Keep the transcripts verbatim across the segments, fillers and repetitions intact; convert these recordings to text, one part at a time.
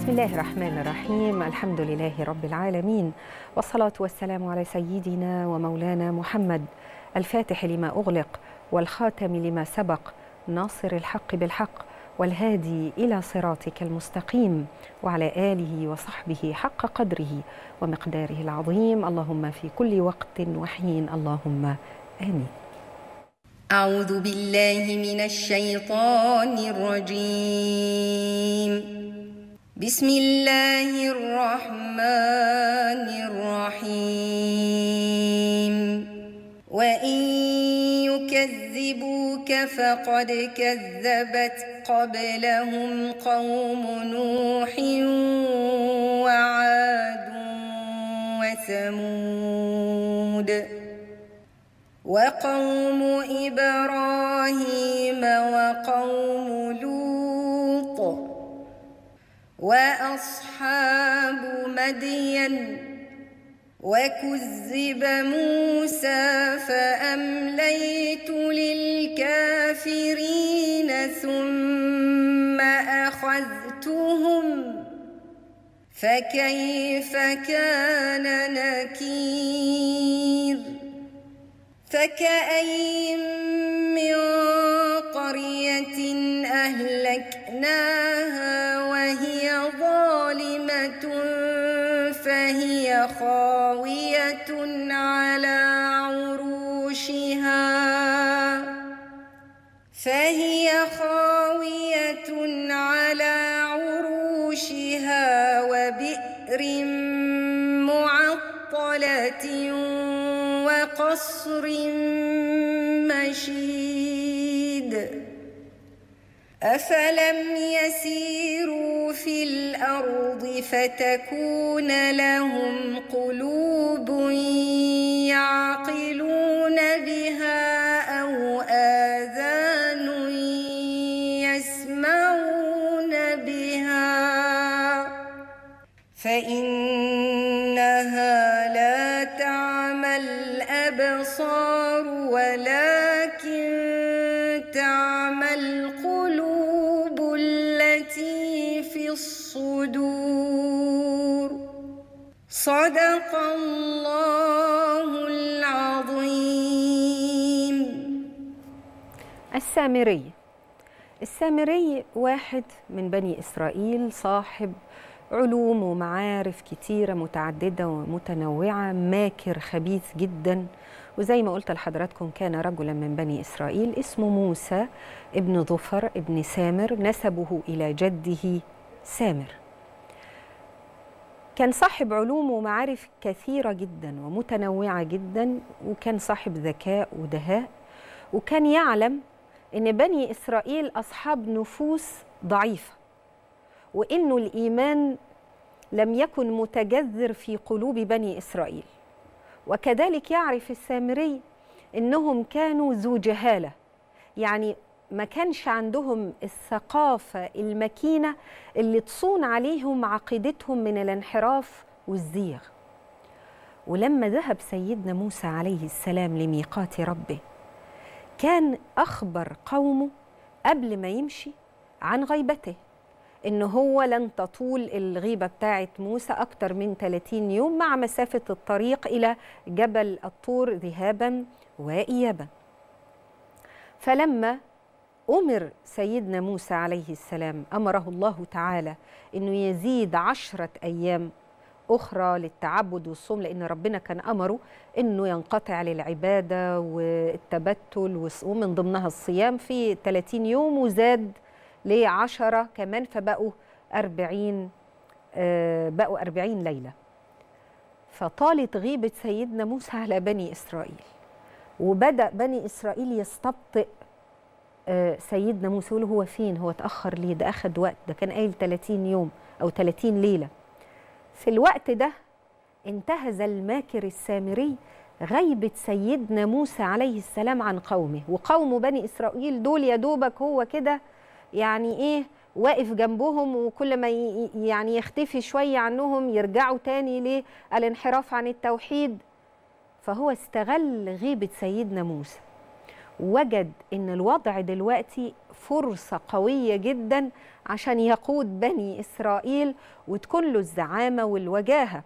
بسم الله الرحمن الرحيم. الحمد لله رب العالمين، والصلاة والسلام على سيدنا ومولانا محمد الفاتح لما أغلق والخاتم لما سبق، ناصر الحق بالحق والهادي إلى صراطك المستقيم، وعلى آله وصحبه حق قدره ومقداره العظيم. اللهم في كل وقت وحين اللهم آمين. أعوذ بالله من الشيطان الرجيم. بسم الله الرحمن الرحيم. وإن يكذبوك فقد كذبت قبلهم قوم نوح وعاد وثمود وقوم إبراهيم وقوم لوط وأصحاب مدين وكذب موسى فأمليت للكافرين ثم أخذتهم فكيف كان نكير. فكأين من قرية أهلكناها وهي ظالمة فهي خاوية على عروشها فهي خاوية على عروشها وبئر معطلة وقصر مشيد. أفلم يسيروا في الأرض فتكون لهم قلوب يعقلون بها أو آذان يسمعون بها فإنها لا تعمى الأبصار ولكن تعمى القلوب التي في الصدور. صدق الله العظيم. السامري. السامري واحد من بني إسرائيل، صاحب علوم ومعارف كتيرة متعددة ومتنوعة، ماكر خبيث جدا. وزي ما قلت لحضراتكم كان رجلا من بني إسرائيل اسمه موسى ابن ظفر ابن سامر، نسبه إلى جده سامر. كان صاحب علوم ومعارف كثيرة جدا ومتنوعة جدا، وكان صاحب ذكاء ودهاء، وكان يعلم أن بني إسرائيل أصحاب نفوس ضعيفة، وإنه الإيمان لم يكن متجذر في قلوب بني إسرائيل. وكذلك يعرف السامري إنهم كانوا ذو جهالة، يعني ما كانش عندهم الثقافة المكينة اللي تصون عليهم عقيدتهم من الانحراف والزيغ. ولما ذهب سيدنا موسى عليه السلام لميقات ربه، كان أخبر قومه قبل ما يمشي عن غيبته، إن هو لن تطول الغيبة بتاعت موسى أكتر من ثلاثين يوم مع مسافة الطريق إلى جبل الطور ذهابا وإيابا. فلما أمر سيدنا موسى عليه السلام، أمره الله تعالى إنه يزيد عشرة أيام أخرى للتعبد والصوم، لأن ربنا كان أمره إنه ينقطع للعبادة والتبتل ومن ضمنها الصيام في ثلاثين يوم، وزاد لعشرة كمان فبقوا أربعين آه بقوا أربعين ليلة. فطالت غيبة سيدنا موسى على بني إسرائيل، وبدأ بني إسرائيل يستبطئ آه سيدنا موسى، يقول هو فين؟ هو اتأخر ليه؟ ده أخد وقت، ده كان قايل ثلاثين يوم أو ثلاثين ليلة. في الوقت ده انتهز الماكر السامري غيبة سيدنا موسى عليه السلام عن قومه، وقوم بني إسرائيل دول يا دوبك هو كده يعني إيه واقف جنبهم، وكل ما يعني يختفي شوية عنهم يرجعوا تاني للانحراف عن التوحيد. فهو استغل غيبة سيدنا موسى وجد إن الوضع دلوقتي فرصة قوية جدا عشان يقود بني إسرائيل وتكون له الزعامة والوجاهة،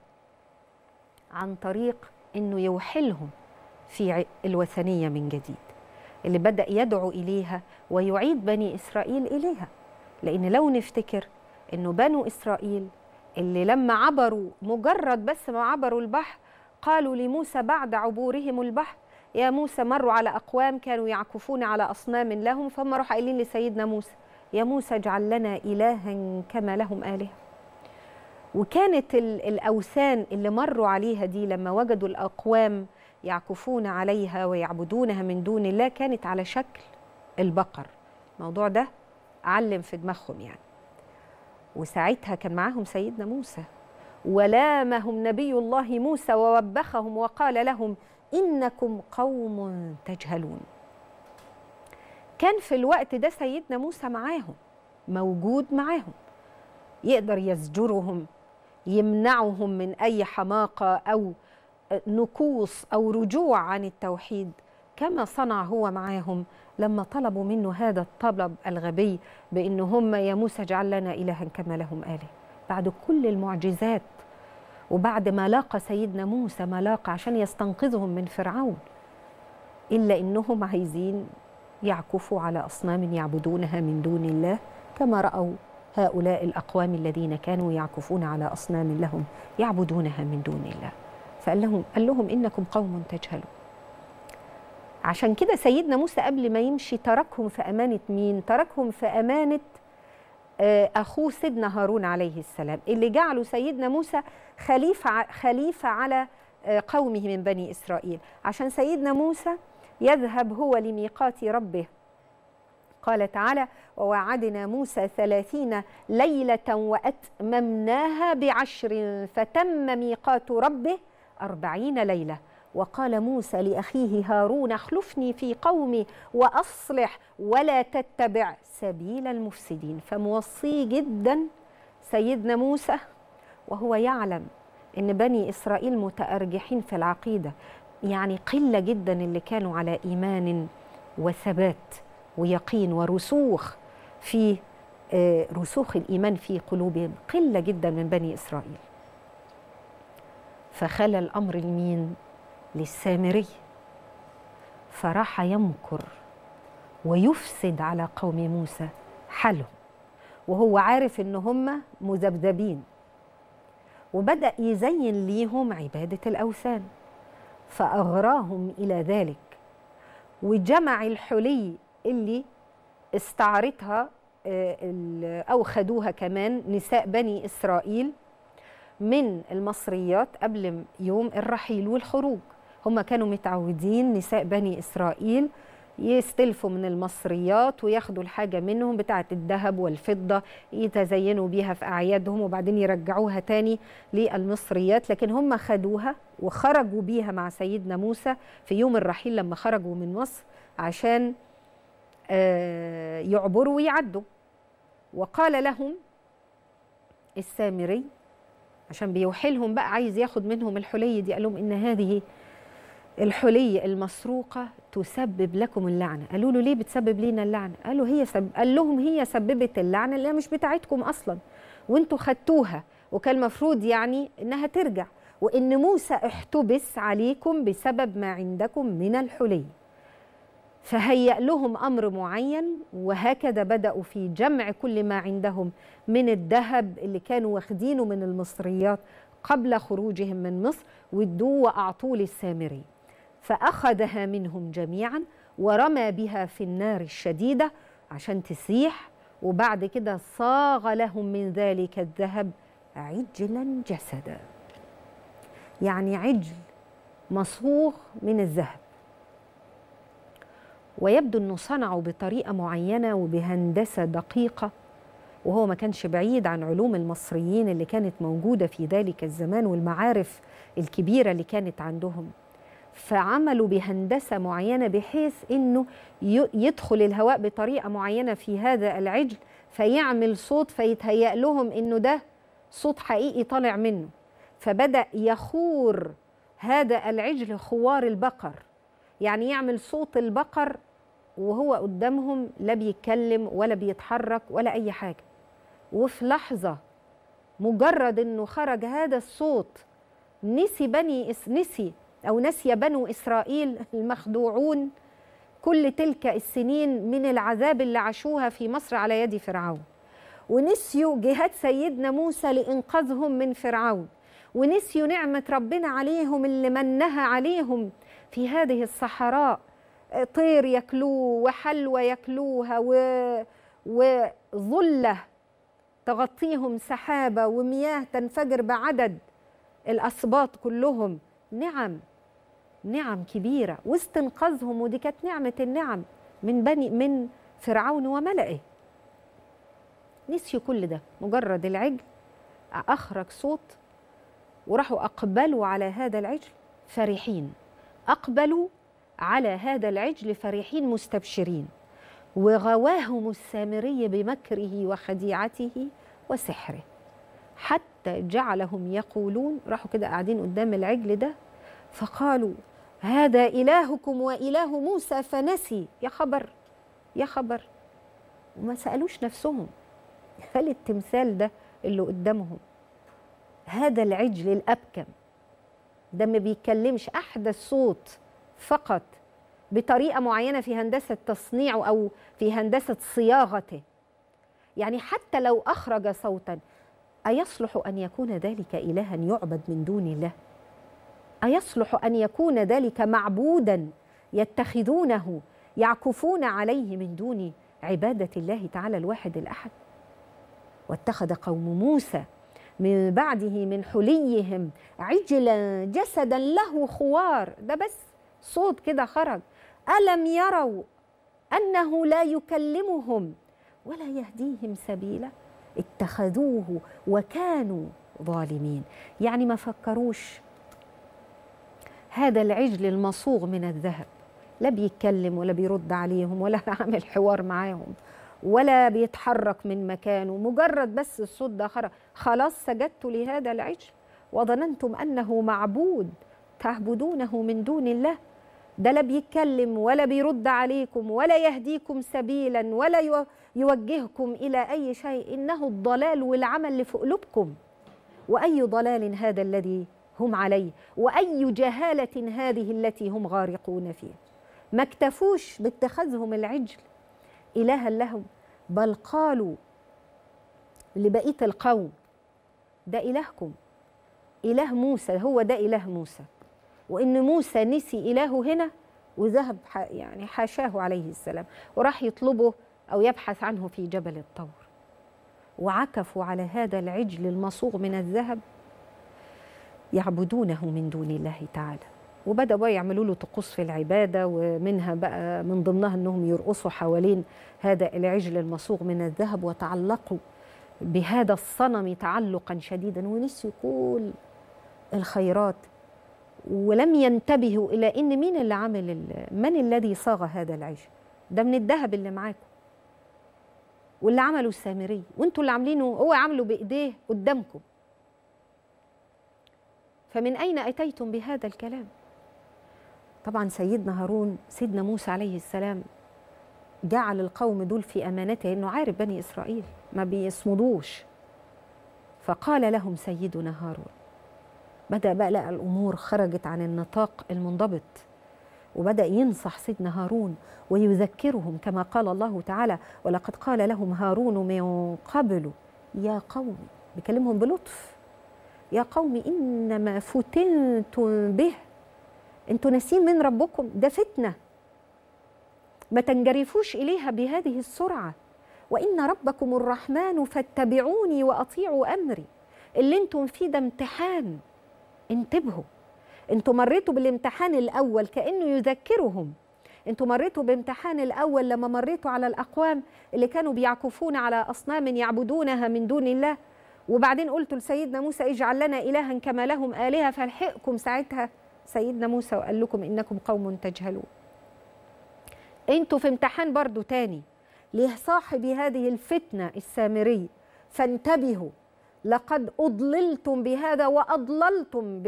عن طريق إنه يوحلهم في الوثنية من جديد اللي بدأ يدعو إليها ويعيد بني إسرائيل إليها. لأن لو نفتكر إنه بنو إسرائيل اللي لما عبروا، مجرد بس ما عبروا البحر، قالوا لموسى بعد عبورهم البحر: يا موسى، مروا على أقوام كانوا يعكفون على أصنام لهم، فهم راحوا قايلين لسيدنا موسى: يا موسى اجعل لنا إلها كما لهم آلهة. وكانت الأوثان اللي مروا عليها دي لما وجدوا الأقوام يعكفون عليها ويعبدونها من دون الله كانت على شكل البقر. الموضوع ده علم في دماغهم يعني. وساعتها كان معاهم سيدنا موسى، ولامهم نبي الله موسى ووبخهم وقال لهم: إنكم قوم تجهلون. كان في الوقت ده سيدنا موسى معاهم، موجود معاهم، يقدر يزجرهم، يمنعهم من أي حماقة أو نكوص أو رجوع عن التوحيد، كما صنع هو معاهم لما طلبوا منه هذا الطلب الغبي بأن هم: يا موسى اجعل لنا إلها كما لهم آلهة. بعد كل المعجزات وبعد ما لاقى سيدنا موسى ما لاقى عشان يستنقذهم من فرعون، إلا إنهم عايزين يعكفوا على أصنام يعبدونها من دون الله، كما رأوا هؤلاء الأقوام الذين كانوا يعكفون على أصنام لهم يعبدونها من دون الله. فقال لهم قال لهم: إنكم قوم تجهلون. عشان كده سيدنا موسى قبل ما يمشي تركهم في أمانة مين؟ تركهم في أمانة أخوه سيدنا هارون عليه السلام، اللي جعله سيدنا موسى خليفة خليفة على قومه من بني إسرائيل، عشان سيدنا موسى يذهب هو لميقات ربه. قال تعالى: ووعدنا موسى ثلاثين ليلة وأتممناها بعشر فتم ميقات ربه أربعين ليلة. وقال موسى لأخيه هارون: اخلفني في قومي وأصلح ولا تتبع سبيل المفسدين. فموصي جدا سيدنا موسى وهو يعلم أن بني إسرائيل متأرجحين في العقيدة، يعني قلة جدا اللي كانوا على إيمان وثبات ويقين ورسوخ في رسوخ الإيمان في قلوبهم، قلة جدا من بني إسرائيل. فخلى الأمر لمين؟ للسامري، فراح يمكر ويفسد على قوم موسى حالهم وهو عارف إن هم مذبذبين، وبدأ يزين ليهم عبادة الأوثان، فأغراهم إلى ذلك. وجمع الحلي اللي استعرتها أو خدوها كمان نساء بني إسرائيل من المصريات قبل يوم الرحيل والخروج. هم كانوا متعودين نساء بني إسرائيل يستلفوا من المصريات وياخدوا الحاجة منهم بتاعة الذهب والفضة يتزينوا بيها في أعيادهم وبعدين يرجعوها تاني للمصريات، لكن هم خدوها وخرجوا بيها مع سيدنا موسى في يوم الرحيل لما خرجوا من مصر عشان يعبروا ويعدوا. وقال لهم السامري عشان بيوحلهم بقى، عايز ياخد منهم الحلي دي، قال لهم: إن هذه الحلي المسروقة تسبب لكم اللعنة. قالوا له: ليه بتسبب لنا اللعنة؟ قالوا هي سب... قال لهم: هي سببت اللعنة اللي مش بتاعتكم أصلا، وانتوا خدتوها، وكان المفروض يعني إنها ترجع، وإن موسى احتبس عليكم بسبب ما عندكم من الحلي. فهيأ لهم أمر معين، وهكذا بدأوا في جمع كل ما عندهم من الذهب اللي كانوا واخدينه من المصريات قبل خروجهم من مصر، وادوه وأعطوه للسامري، فأخذها منهم جميعا ورمى بها في النار الشديدة عشان تسيح، وبعد كده صاغ لهم من ذلك الذهب عجلا جسدا، يعني عجل مصوغ من الذهب. ويبدو أنه صنعوا بطريقة معينة وبهندسة دقيقة، وهو ما كانش بعيد عن علوم المصريين اللي كانت موجودة في ذلك الزمان والمعارف الكبيرة اللي كانت عندهم. فعملوا بهندسة معينة بحيث أنه يدخل الهواء بطريقة معينة في هذا العجل فيعمل صوت، فيتهيأ لهم أنه ده صوت حقيقي طالع منه، فبدأ يخور هذا العجل خوار البقر، يعني يعمل صوت البقر وهو قدامهم لا بيتكلم ولا بيتحرك ولا أي حاجة. وفي لحظة مجرد أنه خرج هذا الصوت نسي بني إس نسي أو نسي بنو إسرائيل المخدوعون كل تلك السنين من العذاب اللي عاشوها في مصر على يد فرعون، ونسيوا جهاد سيدنا موسى لإنقاذهم من فرعون، ونسيوا نعمة ربنا عليهم اللي منها عليهم في هذه الصحراء، طير ياكلوه وحلوى ياكلوها وظلة تغطيهم سحابة ومياه تنفجر بعدد الأسباط كلهم. نعم نعم كبيرة واستنقاذهم، ودي كانت نعمة النعم من بني من فرعون وملئه. نسيوا كل ده، مجرد العجل أخرج صوت وراحوا أقبلوا على هذا العجل فرحين، أقبلوا على هذا العجل فرحين مستبشرين. وغواهم السامري بمكره وخديعته وسحره حتى جعلهم يقولون، راحوا كده قاعدين قدام العجل ده فقالوا هذا إلهكم وإله موسى فنسي. يا خبر يا خبر، وما سألوش نفسهم هل التمثال ده اللي قدامهم، هذا العجل الأبكم ده ما بيتكلمش، أحدث صوت فقط بطريقة معينة في هندسة تصنيعه أو في هندسة صياغته، يعني حتى لو أخرج صوتا أيصلح أن يكون ذلك إلها يعبد من دون الله؟ أيصلح أن يكون ذلك معبودا يتخذونه يعكفون عليه من دون عبادة الله تعالى الواحد الأحد؟ واتخذ قوم موسى من بعده من حليهم عجلا جسدا له خوار. ده بس صوت كده خرج. ألم يروا أنه لا يكلمهم ولا يهديهم سبيلا؟ اتخذوه وكانوا ظالمين. يعني ما فكروش هذا العجل المصوغ من الذهب لا بيتكلم ولا بيرد عليهم ولا عامل حوار معاهم ولا بيتحرك من مكانه، مجرد بس الصوت ده خرج خلاص سجدت لهذا العجل وظننتم أنه معبود تعبدونه من دون الله. ده لا بيتكلم ولا بيرد عليكم ولا يهديكم سبيلا ولا يوجهكم إلى أي شيء، إنه الضلال والعمل اللي في قلوبكم. وأي ضلال هذا الذي هم عليه، وأي جهالة هذه التي هم غارقون فيها. ما اكتفوش باتخاذهم العجل إلها لهم، بل قالوا لبقية القوم ده إلهكم إله موسى، هو ده إله موسى، وإن موسى نسي إلهه هنا وذهب يعني حاشاه عليه السلام وراح يطلبه أو يبحث عنه في جبل الطور، وعكفوا على هذا العجل المصوغ من الذهب يعبدونه من دون الله تعالى. وبدأوا يعملوا له طقوس في العبادة، ومنها بقى من ضمنها أنهم يرقصوا حوالين هذا العجل المصوغ من الذهب وتعلقوا بهذا الصنم تعلقا شديدا، ونسيوا كل الخيرات ولم ينتبهوا إلى إن مين اللي عمل، من الذي صاغ هذا العجل ده من الذهب اللي معاكم واللي عمله السامري، وانتوا اللي عاملينه، هو عامله بإيديه قدامكم. فمن أين أتيتم بهذا الكلام؟ طبعا سيدنا هارون سيدنا موسى عليه السلام جعل القوم دول في أمانته، إنه عارف بني إسرائيل ما بيصمدوش. فقال لهم سيدنا هارون، بدأ بقى لقى الأمور خرجت عن النطاق المنضبط، وبدأ ينصح سيدنا هارون ويذكرهم كما قال الله تعالى ولقد قال لهم هارون من قبل يا قوم، بيكلمهم بلطف، يا قوم إنما فتنتم به، انتوا ناسين من ربكم، ده فتنة ما تنجرفوش إليها بهذه السرعة، وإن ربكم الرحمن فاتبعوني وأطيعوا أمري. اللي انتم فيه ده امتحان، انتبهوا. انتوا مريتوا بالامتحان الأول كأنه يذكرهم، انتوا مريتوا بامتحان الأول لما مريتوا على الأقوام اللي كانوا بيعكفون على أصنام يعبدونها من دون الله، وبعدين قلتوا لسيدنا موسى اجعل لنا إلها كما لهم آلهة، فلحقكم ساعتها سيدنا موسى وقال لكم إنكم قوم تجهلون. انتوا في امتحان برضو تاني لصاحب هذه الفتنة السامري، فانتبهوا لقد أضللتم بهذا وأضللتم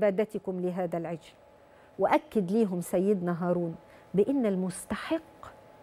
بعبادتكم لهذا العجل. وأكد ليهم سيدنا هارون بأن المستحق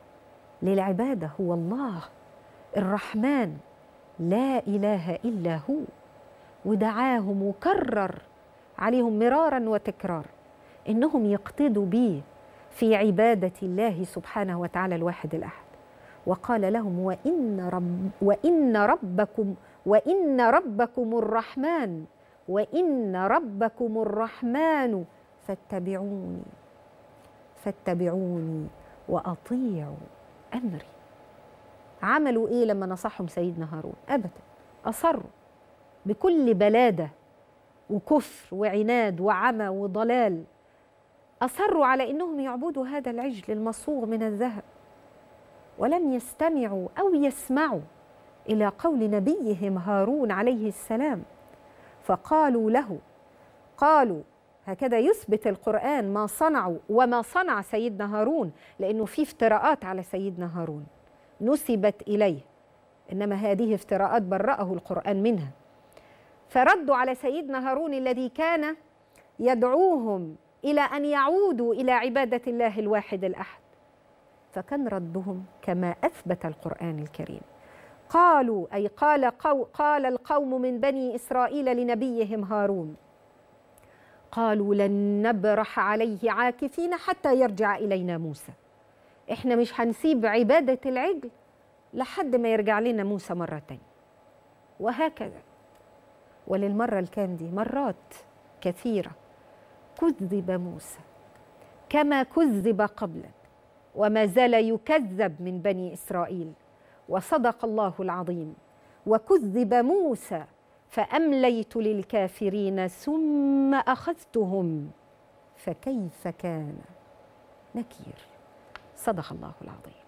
للعبادة هو الله الرحمن لا إله إلا هو، ودعاهم وكرر عليهم مرارا وتكرارا إنهم يقتدوا به في عبادة الله سبحانه وتعالى الواحد الأحد. وقال لهم وإن, رب وإن ربكم وإن ربكم الرحمن وإن ربكم الرحمن فاتبعوني فاتبعوني وأطيعوا أمري. عملوا إيه لما نصحهم سيدنا هارون؟ أبدا، أصروا بكل بلادة وكفر وعناد وعمى وضلال، أصروا على إنهم يعبدوا هذا العجل المصوغ من الذهب، ولم يستمعوا أو يسمعوا إلى قول نبيهم هارون عليه السلام. فقالوا له، قالوا هكذا يثبت القرآن ما صنعوا وما صنع سيدنا هارون، لأنه في افتراءات على سيدنا هارون نسبت إليه، إنما هذه افتراءات برأه القرآن منها. فردوا على سيدنا هارون الذي كان يدعوهم إلى أن يعودوا إلى عبادة الله الواحد الأحد، فكان ردهم كما أثبت القرآن الكريم. قالوا أي قال, قو قال القوم من بني إسرائيل لنبيهم هارون، قالوا لن نبرح عليه عاكفين حتى يرجع إلينا موسى. إحنا مش هنسيب عبادة العجل لحد ما يرجع لنا موسى مرة تانية. وهكذا، وللمرة الكام دي مرات كثيرة كذب موسى كما كذب قبلا، وما زال يكذب من بني إسرائيل، وصدق الله العظيم. وكذب موسى فأمليت للكافرين ثم أخذتهم فكيف كان نكير. صدق الله العظيم.